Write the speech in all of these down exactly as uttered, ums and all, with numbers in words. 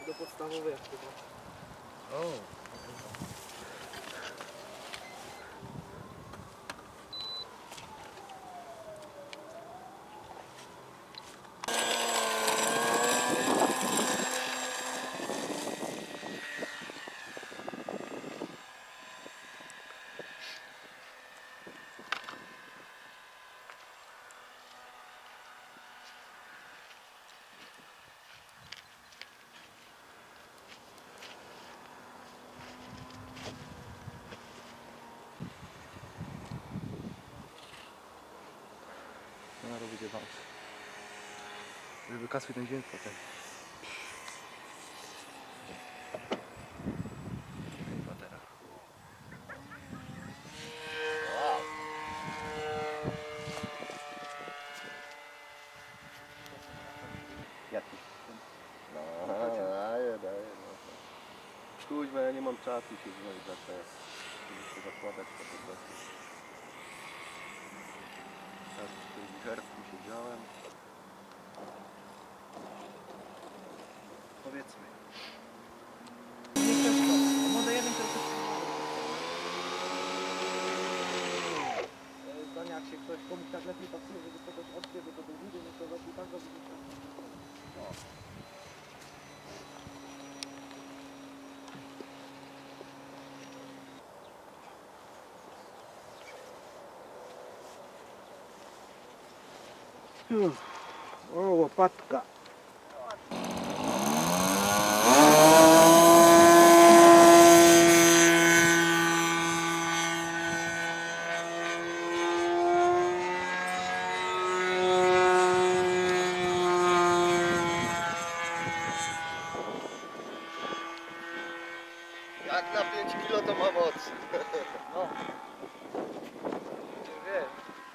do podstawowej jak chyba. O. Ona robi dziewięć. Żeby kasły ten dźwięk potem. Batera. Wow. Jaki? No, daję, daję. Kuźwa, ja nie mam czasu się znać za te, żeby się zakładać to po prostu. Tak, w tym wicherku siedziałem. Powiedzmy. Nie przeszkadza. Może jeden tylko. Zdania, jak się ktoś komuś tak lepiej pasuje, żeby kogoś odkrył, to do góry, no to robi tak, robi tak. No. O, łopatka. Jak na pięć kilo to ma moc. No. Nie wiem.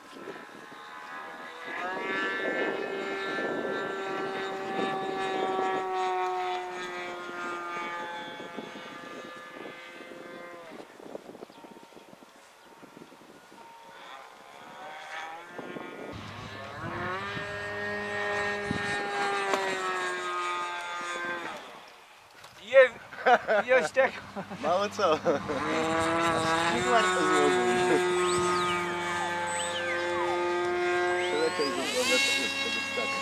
Je, jeść tego. Mało co? Nie warto złożyć. Przeleciał i zostawiać tego staka.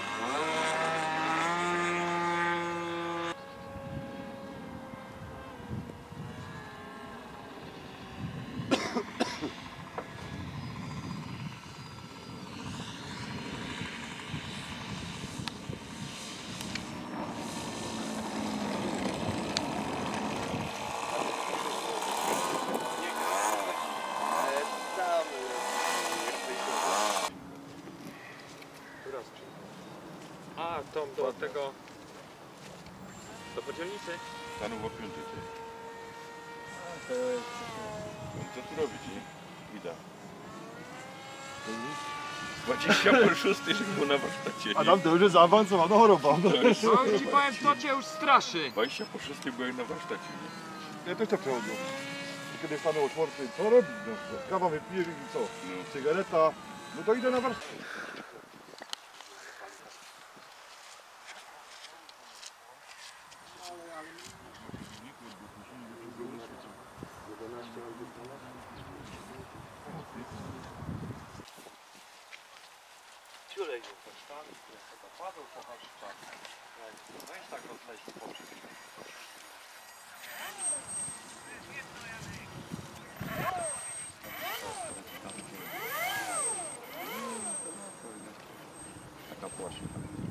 A, tą do tego... do podzielnicy? Stanął o piątej. Co tu robić, nie? Widać. dwadzieścia po szóstej, żeby było na warsztacie. A tam to już jest zaawansowana choroba. No ci powiem, to cię już straszy. dwadzieścia po szóstej byłem na warsztacie, nie? Ja też tak przechodzę. I kiedy stanę o czwartej, co robić? No, kawa wypiję i co? No. Cygareta. No to idę na warsztat. Ciulej go pocztami, które sobie Paweł pochaszcza. Weź tak rozleźć poprzez. Taka płaszcz.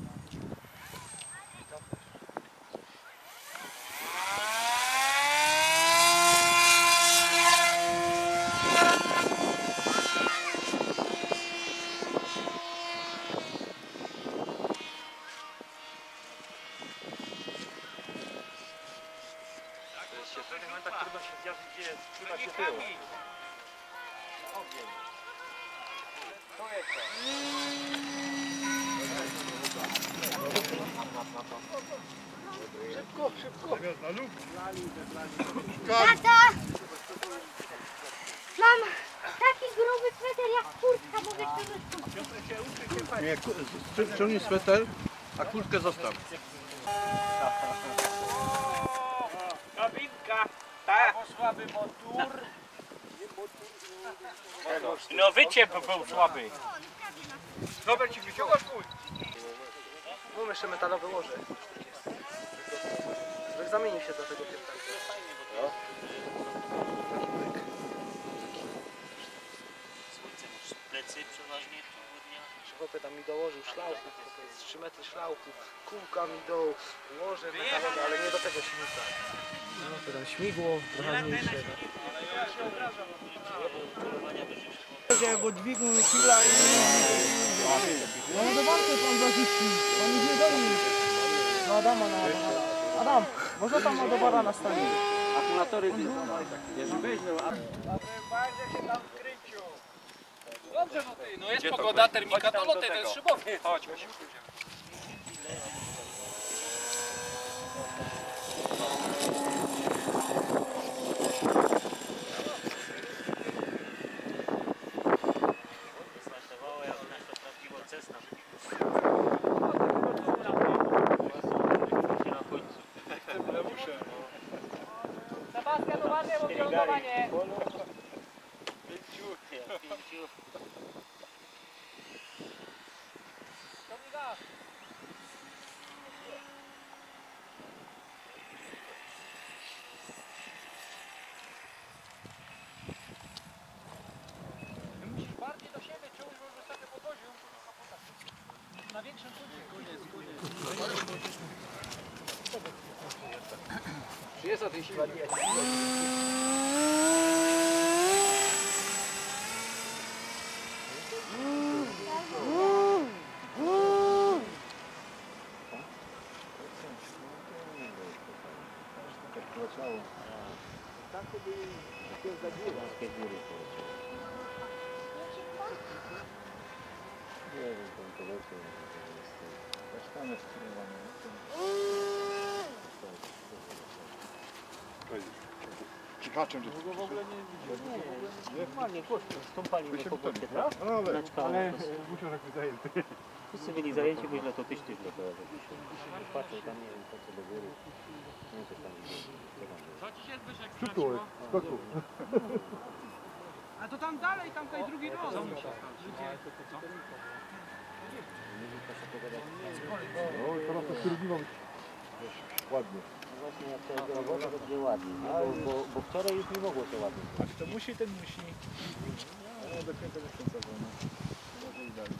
W pewnych momentach trudno się zjawić, gdzie jest trudno się tył. Ogień. Szybko, szybko. Tata! Mam taki gruby sweter jak kurtka, możesz to rozpuścić. Nie, ściągnij sweter, a kurtkę zostaw. słaby motor. No wyciep był słaby. Robert ci wyciągasz mój. Mam jeszcze metalowe łoże. Żeby zamienił się za tego piętaka. Słońce masz plecy przeważnie w ciągu dnia. Chłopie tam mi dołożył szlauchów, z trzy metry szlauchów, kółka mi do łoże metalowe, ale nie do tego silnika. No to tam śmigło, trochę mniejsze. Ja go dźwignął chwila i... No do walki pan zaziści, pan nie dojdzie. No Adama na Adama. Adam, może tam ma do barana stanie. Akumulatory jeżeli weźmie, a Dobrze, no ty, no jest pogoda, termika, to loty, to jest szybownie. Chodź, weź. Wystartowało jak nasza prawdziwa cesta. Na końcu. Sebastian, uważaj, bo lądowanie. Pięciu. Pięciu. Musisz bardziej do siebie czuć, bo wysoko podwoził. Na większym punkcie. Koniec, koniec. Jest o tej siłę. Tak poleciało. Nie wiem, tam poleciał. Kasztany skierowany. Ciekaczem, że to w ogóle nie... Normalnie, głośno, stąpali po bocie, tak? Ale... Ale musiał tak zajęty. wszyscy byli zajęci, bo źle to tyś tyś gotowe. Patrzę tam, nie wiem, po co do góry. Nie wiem, co tam jest. Przytul, skoku. A to tam dalej, tam tutaj drugi roz. No i teraz to skierował ładnie. No właśnie, jak to jest robota, to będzie ładnie. nie? Bo, bo, bo wczoraj już nie mogło się ładnie. To musi, ten musi. No do końca do końca, bo no. Może i dalej.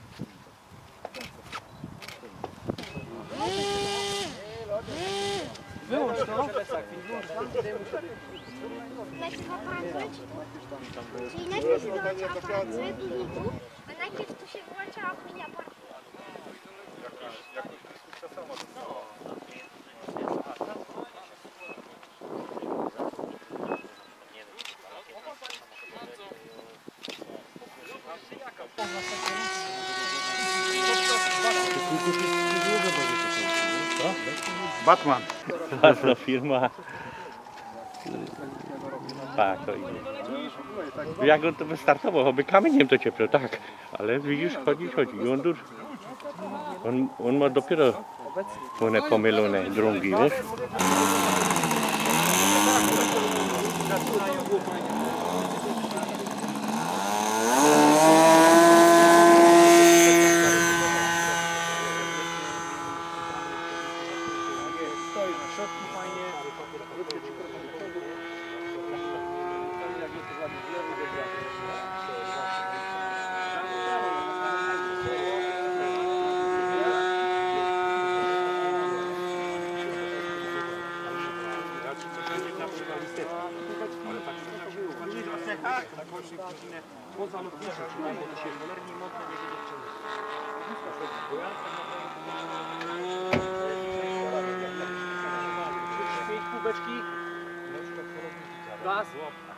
Wyłącz to. Najpierw aparat, czyli najpierw się włącza aparat z długiku, a najpierw tu się włącza, a później aparat. Batman. Ważna firma. Tak, to idzie. Jak on to wystartował, choćby kamieniem to ciepło, tak. Ale widzisz, chodzi, chodzi. I on, duży. on, on ma dopiero one pomylone drągi, wiesz? Stoi w środku fajnie, krótkie trzy kroki do przodu. Jak jest ładnie w lewo, do poza lotnicze, czyli to się cholernie mocno nie będzie czymś. Pięć kubeczki. Raz.